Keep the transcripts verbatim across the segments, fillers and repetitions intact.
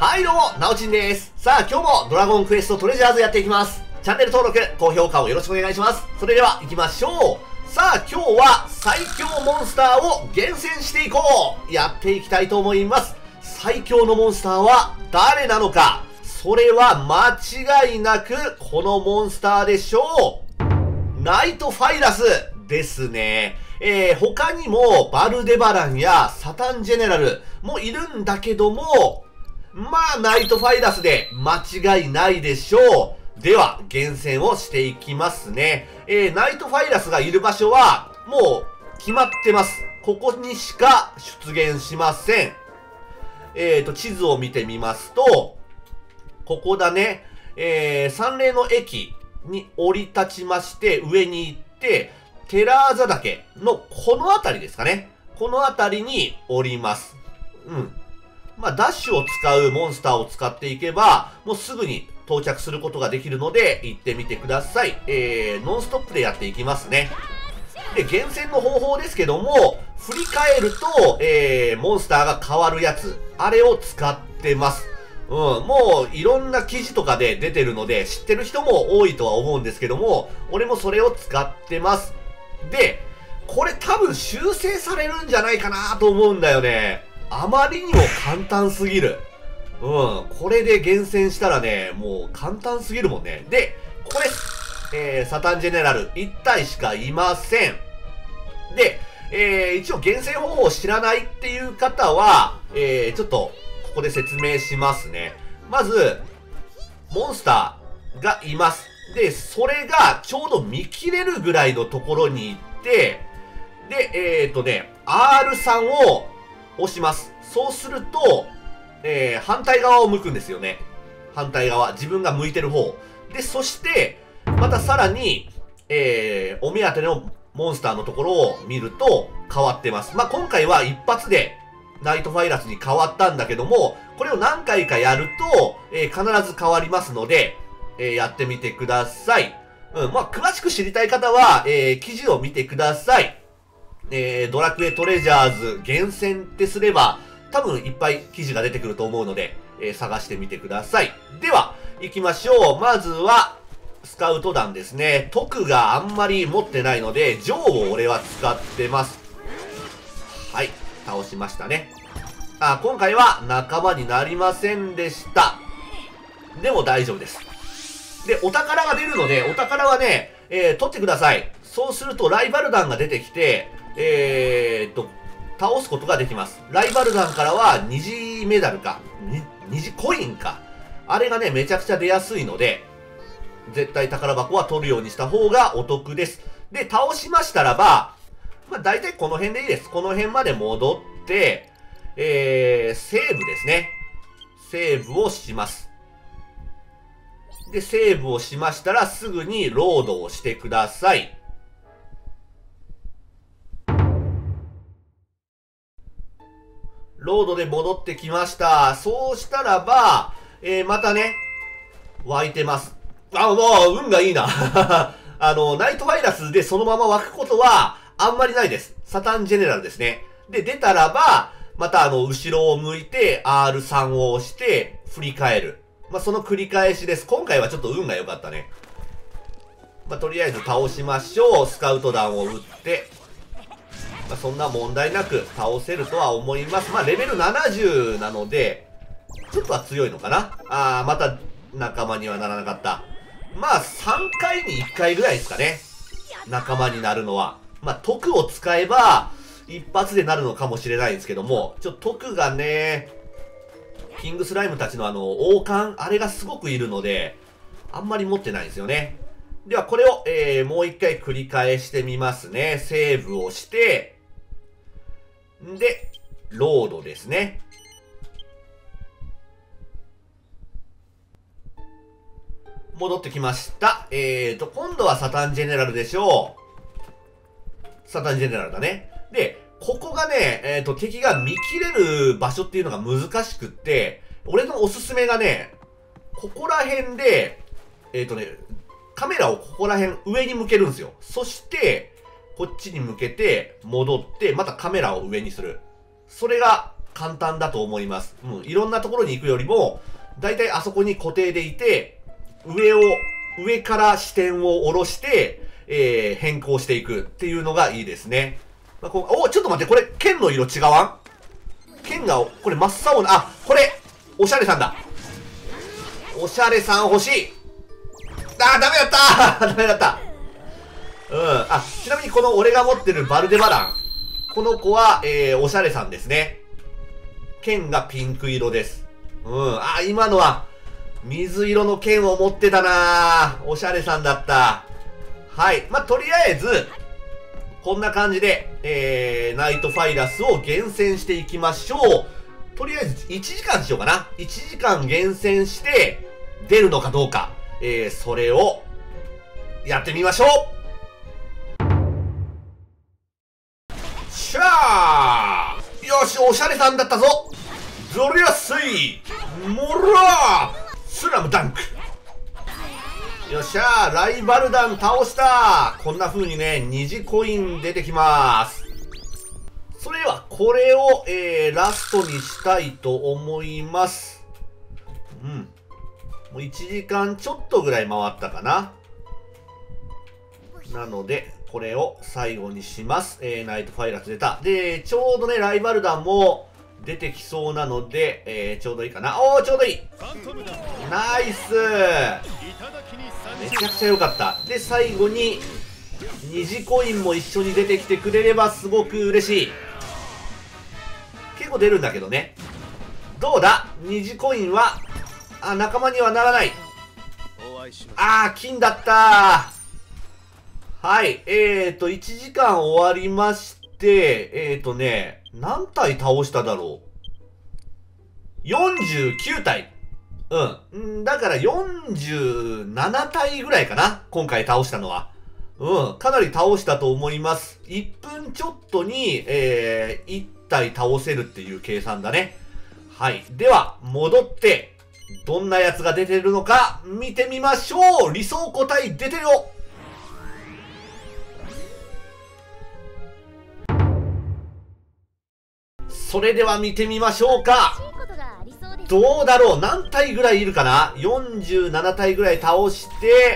はいどうも、なおちんです。さあ、今日もドラゴンクエストトレジャーズやっていきます。チャンネル登録、高評価をよろしくお願いします。それでは行きましょう。さあ、今日は最強モンスターを厳選していこう。やっていきたいと思います。最強のモンスターは誰なのか。それは間違いなくこのモンスターでしょう。ナイトファイラスですね。えー、他にもバルデバランやサタンジェネラルもいるんだけども、まあ、ナイトファイラスで間違いないでしょう。では、厳選をしていきますね。えー、ナイトファイラスがいる場所は、もう、決まってます。ここにしか出現しません。えーと、地図を見てみますと、ここだね。えー、三霊の駅に降り立ちまして、上に行って、テラーザ岳のこの辺りですかね。この辺りに降ります。うん。まあ、ダッシュを使うモンスターを使っていけば、もうすぐに到着することができるので、行ってみてください。えー、ノンストップでやっていきますね。で、厳選の方法ですけども、振り返ると、えー、モンスターが変わるやつ、あれを使ってます。うん、もういろんな記事とかで出てるので、知ってる人も多いとは思うんですけども、俺もそれを使ってます。で、これ多分修正されるんじゃないかなと思うんだよね。あまりにも簡単すぎる。うん。これで厳選したらね、もう簡単すぎるもんね。で、これ、えー、サタンジェネラルいち体しかいません。で、えー、一応厳選方法を知らないっていう方は、えー、ちょっと、ここで説明しますね。まず、モンスターがいます。で、それがちょうど見切れるぐらいのところに行って、で、えーとね、アールスリー を押します。そうすると、えー、反対側を向くんですよね。反対側。自分が向いてる方。で、そして、またさらに、えー、お目当てのモンスターのところを見ると変わってます。まあ、今回は一発でナイトファイラスに変わったんだけども、これを何回かやると、えー、必ず変わりますので、えー、やってみてください。うん、まあ、詳しく知りたい方は、えー、記事を見てください。えー、ドラクエトレジャーズ厳選ってすれば、多分いっぱい記事が出てくると思うので、えー、探してみてください。では、行きましょう。まずは、スカウト団ですね。徳があんまり持ってないので、ジョーを俺は使ってます。はい、倒しましたね。あ、今回は仲間になりませんでした。でも大丈夫です。で、お宝が出るので、お宝はね、えー、取ってください。そうすると、ライバル団が出てきて、えーっと、倒すことができます。ライバル団からは虹メダルか、虹コインか。あれがね、めちゃくちゃ出やすいので、絶対宝箱は取るようにした方がお得です。で、倒しましたらば、まあ大体この辺でいいです。この辺まで戻って、えー、セーブですね。セーブをします。で、セーブをしましたらすぐにロードをしてください。ロードで戻ってきました。そうしたらば、えー、またね、湧いてます。あ、もう、運がいいな。あの、ナイトファイラスでそのまま湧くことは、あんまりないです。サタンジェネラルですね。で、出たらば、またあの、後ろを向いて、アールスリー を押して、振り返る。まあ、その繰り返しです。今回はちょっと運が良かったね。まあ、とりあえず倒しましょう。スカウト弾を撃って。まあ、そんな問題なく倒せるとは思います。まあ、レベルななじゅうなので、ちょっとは強いのかな。あー、また仲間にはならなかった。まあ、さんかいにいっかいぐらいですかね。仲間になるのは。まあ、徳を使えば、一発でなるのかもしれないんですけども、ちょっと徳がね、キングスライムたちのあの、王冠、あれがすごくいるので、あんまり持ってないんですよね。では、これを、えー、もう一回繰り返してみますね。セーブをして、で、ロードですね。戻ってきました。えーと、今度はサタンジェネラルでしょう。サタンジェネラルだね。で、ここがね、えーと、敵が見切れる場所っていうのが難しくって、俺のおすすめがね、ここら辺で、えーとね、カメラをここら辺上に向けるんですよ。そして、こっちに向けて、戻って、またカメラを上にする。それが簡単だと思います。うん。いろんなところに行くよりも、だいたいあそこに固定でいて、上を、上から視点を下ろして、えー、変更していくっていうのがいいですね。まあ、こうお、ちょっと待って、これ、剣の色違わん？剣が、これ真っ青な、あ、これ、おしゃれさんだ。おしゃれさん欲しい。あー、ダメだったーダメだった。うん。あ、ちなみにこの俺が持ってるバルデバラン。この子は、えー、おしゃれさんですね。剣がピンク色です。うん。あ、今のは、水色の剣を持ってたなー。おしゃれさんだった。はい。まあ、とりあえず、こんな感じで、えー、ナイトファイラスを厳選していきましょう。とりあえず、いちじかんにしようかな。いちじかん厳選して、出るのかどうか。えー、それを、やってみましょう。しゃーよし、おしゃれさんだったぞ。ゾリアスイモラースラムダンク。よっしゃー、ライバル団倒した。こんな風にね、虹コイン出てきます。それでは、これを、えー、ラストにしたいと思います。うん。もういちじかんちょっとぐらい回ったかな。なので、これを最後にします。えー、ナイトファイラス出た。で、ちょうどね、ライバル団も出てきそうなので、えー、ちょうどいいかな。おー、ちょうどいい。ナイス。めちゃくちゃ良かった。で、最後に、虹コインも一緒に出てきてくれればすごく嬉しい。結構出るんだけどね。どうだ？虹コインは、あ、仲間にはならない。あー、金だったー。はい。えーと、いちじかん終わりまして、えーとね、何体倒しただろう？ よんじゅうきゅう 体。うん。だからよんじゅうなな体ぐらいかな。今回倒したのは。うん。かなり倒したと思います。いっぷんちょっとに、えー、いち体倒せるっていう計算だね。はい。では、戻って、どんなやつが出てるのか、見てみましょう。理想個体出てるよ。それでは見てみましょうか。どうだろう？何体ぐらいいるかな？ よんじゅうなな 体ぐらい倒して、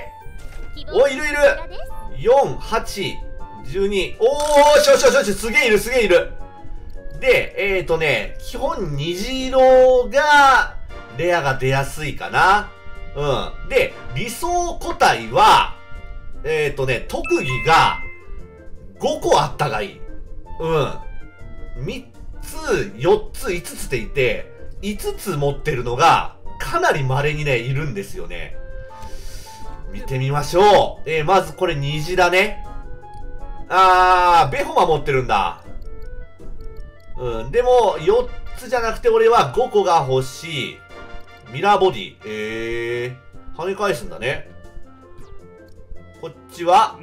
お、いるいる！ よん、はち、じゅうに。おー、しょしょしょしょ、すげえいるすげえいる。で、えーとね、基本虹色が、レアが出やすいかな。うん。で、理想個体は、えーとね、特技が、ごこあったがいい。うん。みっつ、よっつ、いつつっていて、いつつ持ってるのが、かなり稀にね、いるんですよね。見てみましょう。えー、まずこれ虹だね。あー、ベホマ持ってるんだ。うん。でも、よっつじゃなくて俺はごこが欲しい。ミラーボディ。えー、跳ね返すんだね。こっちは、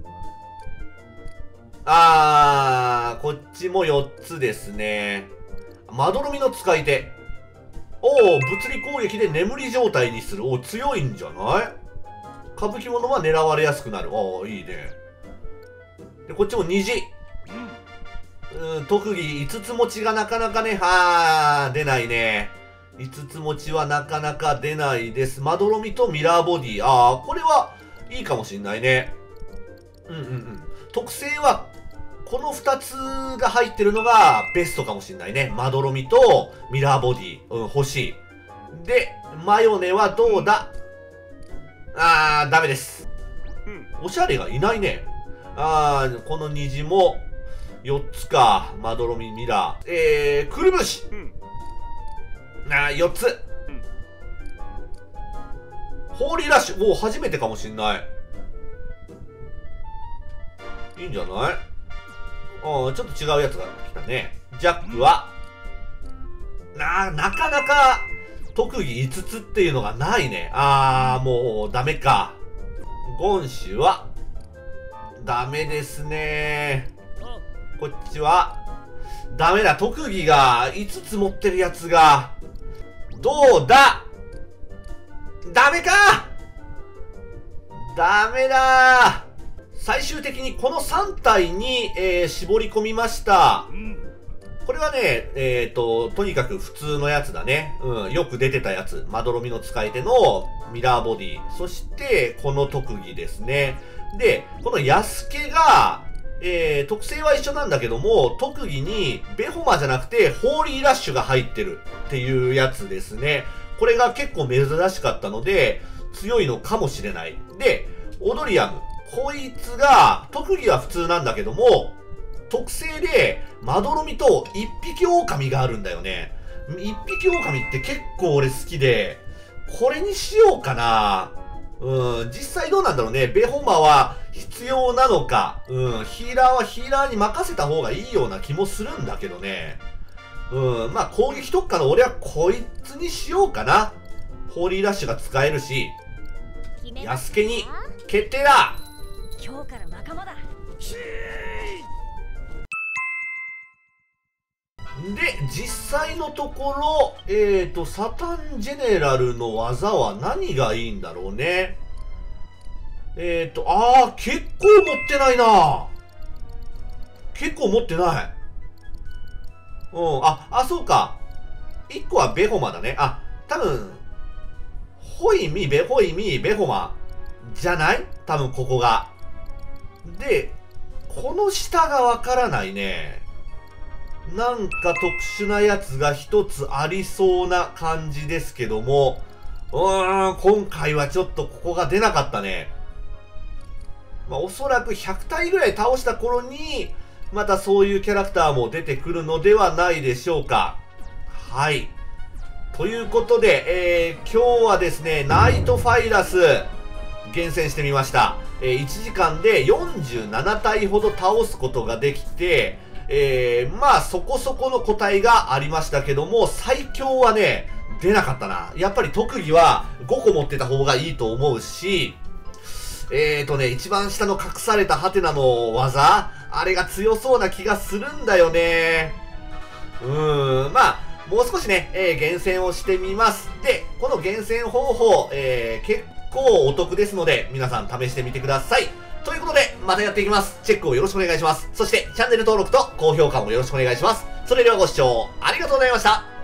あー、こっちもよっつですね。まどろみの使い手。おー、物理攻撃で眠り状態にする。おー、強いんじゃない？歌舞伎者は狙われやすくなる。おー、いいね。で、こっちも虹。うん、特技いつつ持ちがなかなかね、はー、出ないね。いつつ持ちはなかなか出ないです。まどろみとミラーボディ。あー、これはいいかもしんないね。うんうんうん。特性は、このふたつが入ってるのがベストかもしんないね。まどろみとミラーボディ。うん、欲しい。で、マヨネはどうだ？あー、ダメです。おしゃれがいないね。あー、この虹もよっつか。まどろみ、ミラー。えー、くるぶし。あー、よっつ。ホーリーラッシュ。おー、初めてかもしんない。いいんじゃない？ああ、ちょっと違うやつが来たね。ジャックは、な、なかなか特技いつつっていうのがないね。ああ、もうダメか。ゴンシュは、ダメですね。こっちは、ダメだ。特技がいつつ持ってるやつが、どうだ？ダメか！ダメだー。最終的にこのさん体に、えー、絞り込みました。 これはね、えっと、とにかく普通のやつだね。うん、よく出てたやつ。まどろみの使い手のミラーボディ。そして、この特技ですね。で、このヤスケが、えー、特性は一緒なんだけども、特技にベホマじゃなくて、ホーリーラッシュが入ってるっていうやつですね。これが結構珍しかったので、強いのかもしれない。で、オドリアム。こいつが、特技は普通なんだけども、特性で、まどろみと一匹狼があるんだよね。一匹狼って結構俺好きで、これにしようかな。うん、実際どうなんだろうね。ベホマは必要なのか。うん、ヒーラーはヒーラーに任せた方がいいような気もするんだけどね。うん、まあ攻撃特化の俺はこいつにしようかな。ホーリーラッシュが使えるし、ヤスケに決定だ。 今日から仲間だ。 で、実際のところ、えーと、サタンジェネラルの技は何がいいんだろうね。えーと、あー、結構持ってないな。結構持ってない。うん、あ、あ、そうか。いっこはベホマだね。あ、多分、ホイミ、ベホイミ、ベホマじゃない多分ここが。で、この下がわからないね。なんか特殊なやつが一つありそうな感じですけども、うーん、今回はちょっとここが出なかったね。まあ、おそらくひゃく体ぐらい倒した頃に、またそういうキャラクターも出てくるのではないでしょうか。はい。ということで、えー、今日はですね、ナイトファイラス、厳選してみました。えー、いちじかんでよんじゅうなな体ほど倒すことができて、えー、まあそこそこの個体がありましたけども、最強はね、出なかったな。やっぱり特技はごこ持ってた方がいいと思うし、えーとね、一番下の隠されたハテナの技、あれが強そうな気がするんだよね。うーん、まあ、もう少しね、えー、厳選をしてみます。で、この厳選方法、えー、結構お得ですので、皆さん試してみてください。ということで、またやっていきます。チェックをよろしくお願いします。そして、チャンネル登録と高評価もよろしくお願いします。それではご視聴ありがとうございました。